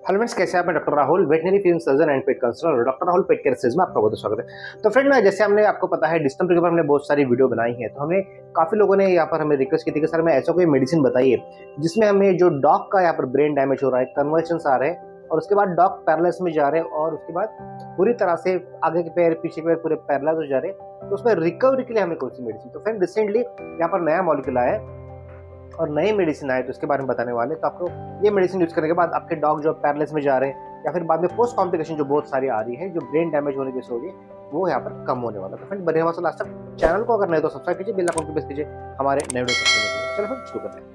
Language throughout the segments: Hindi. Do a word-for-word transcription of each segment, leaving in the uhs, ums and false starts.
हेलो फ्रेंड्स, कैसे हैं आप? मैं doctor Rahul, veterinary physician surgeon and pet counsellor. Doctor Rahul pet care series में आपका बहुत स्वागत है। तो फ्रेंड, जैसे हमने आपको पता है डिस्टेंपर के ऊपर हमने बहुत सारी वीडियो बनाई है, तो हमें काफी लोगों ने यहाँ पर हमें रिक्वेस्ट की थी कि सर हमें ऐसा कोई मेडिसिन बताइए जिसमें हमें जो डॉग का यहाँ पर ब्रेन डैमेज हो रहा है, कन्वर्जन्स आ रहे हैं और उसके बाद डॉग पैरालाइज में जा रहे हैं और उसके बाद पूरी तरह से आगे के पैर पीछे के पैर पूरे पैरालाइज हो जा रहे हैं, तो उसमें रिकवरी के लिए हमें कौन सी मेडिसिन। तो फ्रेंड, रिसेंटली यहाँ पर नया मॉलिक्यूल आया है और नई मेडिसिन आए, तो उसके बारे में बताने वाले। तो आपको ये मेडिसिन यूज करने के बाद आपके डॉग जो पैरालाइज में जा रहे हैं या फिर बाद में पोस्ट कॉम्प्लिकेशन जो बहुत सारी आ रही है, जो ब्रेन डैमेज होने की हो रही है, वो यहाँ पर कम होने वाला है। तो फ्रेंड, बने हमारे लास्ट तक। चैनल को अगर नहीं तो सब्सक्राइब कीजिए, बेल आइकन को प्रेस कीजिए हमारे नए वीडियो सबसे पहले। चलो फिर शुरू करते हैं।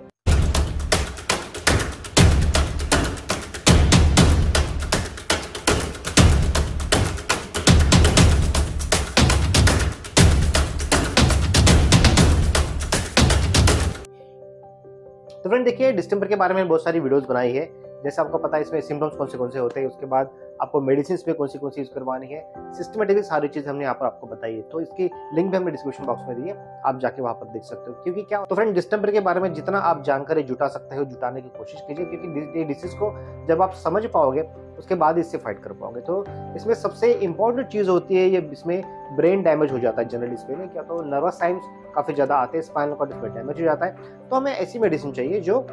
तो फ्रेंड देखिए, डिस्टेंपर के बारे में बहुत सारी वीडियोस बनाई है। जैसे आपको पता है इसमें सिम्टम्स कौन से कौन से होते हैं, उसके बाद आपको मेडिसिन में कौन सी कौन सी यूज करवानी है, सिस्टमेटिकली सारी चीज हमने यहाँ पर आपको बताई है। तो इसकी लिंक भी हमने डिस्क्रिप्शन बॉक्स में दी है, आप जाके वहां पर देख सकते हो। क्योंकि क्या तो फ्रेंड, डिस्टेंपर के बारे में जितना आप जानकारी जुटा सकते हो जुटाने की कोशिश कीजिए, क्योंकि ये डिसीज को जब आप समझ पाओगे उसके बाद इससे फाइट कर पाओगे। तो इसमें सबसे इंपॉर्टेंट चीज होती है, ये इसमें ब्रेन डैमेज हो जाता है जनरली इसमें, क्या तो नर्वस साइंस काफी ज्यादा आते हैं, स्पाइनल कॉर्ड इसमें डैमेज हो जाता है। तो हमें ऐसी मेडिसिन चाहिए जो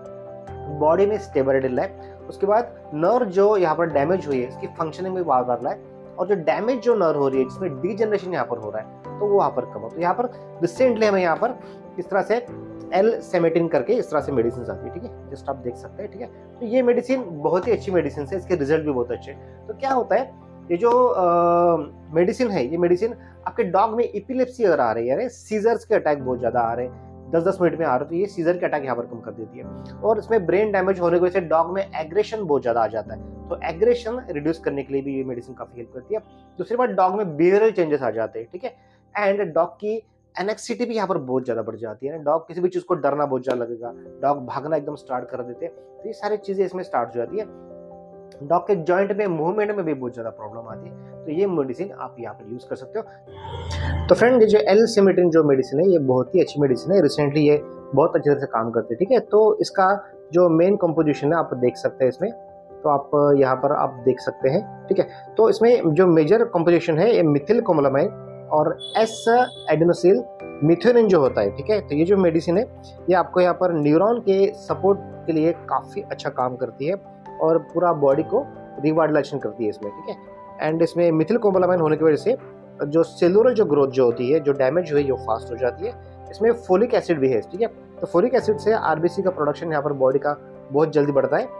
बॉडी में स्टेबिलिटी लाए, उसके बाद नर्व जो यहाँ पर डैमेज हुई है इसकी फंक्शनिंग में बार बार लाए, और जो डैमेज जो नर्व हो रही है जिसमें डीजनरेशन यहाँ पर हो रहा है तो वो यहाँ पर कम हो। तो यहाँ पर रिसेंटली हमें यहाँ पर इस तरह से एल सेमेटिन करके इस तरह से मेडिसिन आती है, ठीक है, जस्ट आप देख सकते हैं, ठीक है। तो ये मेडिसिन बहुत ही अच्छी मेडिसिन है, इसके रिजल्ट भी बहुत अच्छे हैं। तो क्या होता है, ये जो मेडिसिन है, ये मेडिसिन आपके डॉग में एपिलेप्सी अगर आ रही है, सीजर्स के अटैक बहुत ज्यादा आ रहे हैं, दस दस मिनट में आ रहा है, तो ये सीजर के अटैक यहाँ पर कम कर देती है। और इसमें ब्रेन डैमेज होने की वजह से डॉग में एग्रेशन बहुत ज्यादा आ जाता है, तो एग्रेशन रिड्यूस करने के लिए भी ये मेडिसिन काफी हेल्प करती है। दूसरी बात, डॉग में बिहेवियरल चेंजेस आ जाते हैं, ठीक है, एंड डॉग की एनेक्सिटी भी यहाँ पर बहुत ज्यादा बढ़ जाती है। डॉग किसी भी चीज को डरना बहुत ज्यादा लगेगा, डॉग भागना एकदम स्टार्ट कर देते हैं, तो ये सारी चीजें इसमें स्टार्ट हो जाती है। डॉग के जॉइंट में मूवमेंट में भी बहुत ज्यादा प्रॉब्लम आती है, तो ये मेडिसिन आप यहाँ पर यूज कर सकते हो। तो फ्रेंड, ये जो एल सेमेटिन जो मेडिसिन है, ये बहुत ही अच्छी मेडिसिन है, रिसेंटली ये बहुत अच्छे तरह से काम करती है, ठीक है। तो इसका जो मेन कंपोजिशन है आप देख सकते हैं इसमें, तो आप यहाँ पर आप देख सकते हैं, ठीक है। तो इसमें जो मेजर कंपोजिशन है ये मिथिल कोमोलामाइन और एस एडेनोसिल मिथ्योनिन जो होता है, ठीक है। तो ये जो मेडिसिन है ये आपको यहाँ पर न्यूरॉन के सपोर्ट के लिए काफी अच्छा काम करती है और पूरा बॉडी को रिवाइटलाइजेशन करती है इसमें, ठीक है। एंड इसमें मिथिल कोमोलामाइन होने की वजह से जो सेलुलर जो ग्रोथ जो होती है, जो डैमेज हुई है, वो फास्ट हो जाती है। इसमें फोलिक एसिड भी है, ठीक है। तो फोलिक एसिड से आरबीसी का प्रोडक्शन यहाँ पर बॉडी का बहुत जल्दी बढ़ता है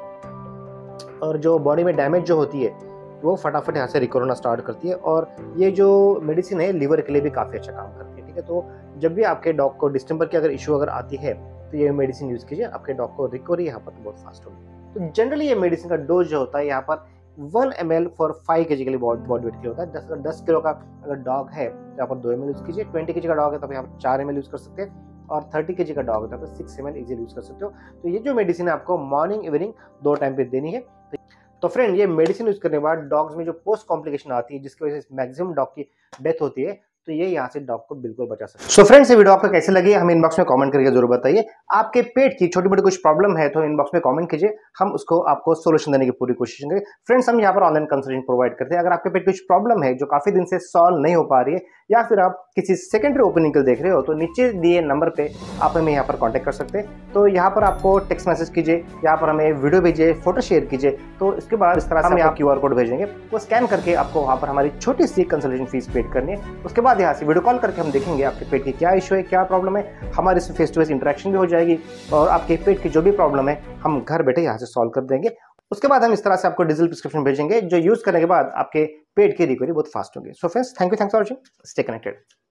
और जो बॉडी में डैमेज जो होती है वो फटाफट यहाँ से रिकवर होना स्टार्ट करती है। और ये जो मेडिसिन है लिवर के लिए भी काफ़ी अच्छा काम करती है, ठीक है। तो जब भी आपके डॉग को डिस्टेंपर की अगर इशू अगर आती है तो ये मेडिसिन यूज़ कीजिए, आपके डॉग को रिकवरी यहाँ पर बहुत फास्ट होगी। तो जनरली ये मेडिसिन का डोज जो होता है यहाँ पर one M L for five K G के लिए बॉडी वेट के लिए होता है। दस दस किलो का अगर डॉग है तो यहाँ पर दो एम एल यूज़ कीजिए, ट्वेंटी के जी का डॉग है तो यहाँ पर चार एम एल यूज़ कर सकते हैं, और थर्टी के जी का डॉग है तो six M L easily use कर सकते हो। तो ये जो मेडिसिन है आपको मॉर्निंग इवनिंग दो टाइम पे देनी है। तो फ्रेंड, ये मेडिसिन यूज़ करने के बाद डॉग्स में जो पोस्ट कॉम्प्लिकेशन आती है जिसकी वजह से मैक्सिमम डॉग की डेथ होती है, तो ये यहाँ से डॉग को बिल्कुल बचा सकते हैं। सो फ्रेंड्स, ये वीडियो आपको कैसे लगी हमें इनबॉक्स में कमेंट करके जरूर बताइए। आपके पेट की छोटी मोटी कुछ प्रॉब्लम है तो इनबॉक्स में कमेंट कीजिए, हम उसको आपको सोल्यूशन देने की पूरी कोशिश करेंगे। फ्रेंड्स, हम यहाँ पर ऑनलाइन कंसल्टेशन प्रोवाइड करते हैं। अगर आपके पेट की कुछ प्रॉब्लम है जो काफी दिन से सॉल्व नहीं हो पा रही है, या फिर आप किसी सेकेंडरी ओपनिंग के देख रहे हो, तो नीचे दिए नंबर पे आप हमें यहाँ पर कॉन्टेक्ट कर सकते हैं। तो यहाँ पर आपको टेक्स्ट मैसेज कीजिए, यहाँ पर हमें वीडियो भेजिए, फोटो शेयर कीजिए, तो इसके बाद इस तरह से हम यहाँ क्यू आर कोड भेजेंगे, वो स्कैन करके आपको वहाँ पर हमारी छोटी सी कंसल्टेशन फीस पेड करनी है। उसके बाद यहाँ से वीडियो कॉल करके हम देखेंगे आपके पेट की क्या इशू है, क्या प्रॉब्लम है, हमारे इसमें फेस टू फेस इंटरेक्शन भी हो जाएगी और आपके पेट की जो भी प्रॉब्लम है हम घर बैठे यहाँ से सॉल्व कर देंगे। उसके बाद हम इस तरह से आपको डिजिटल प्रिस्क्रिप्शन भेजेंगे जो यूज करने के बाद आपके पेट की रिकवरी बहुत फास्ट होगी। So friends, thank you thanks for watching, stay connected.